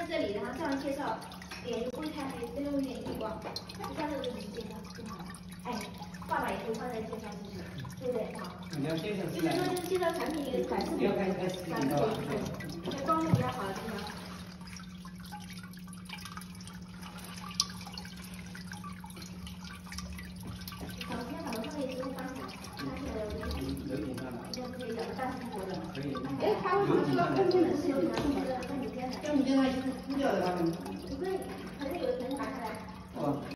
这里，然后这样介绍，脸就不会太黑，这边会有点逆光，就像这个就是介绍就好了。哎，爸爸也可以放在介绍进去，对不对？好。你要介绍进来。就是介绍产品一个展示品，展示品，对，光度比较好的地方。 哎，他为什么说空间的是有点像你现在就是撕掉的他们？不对，可能有人拿下来。哦。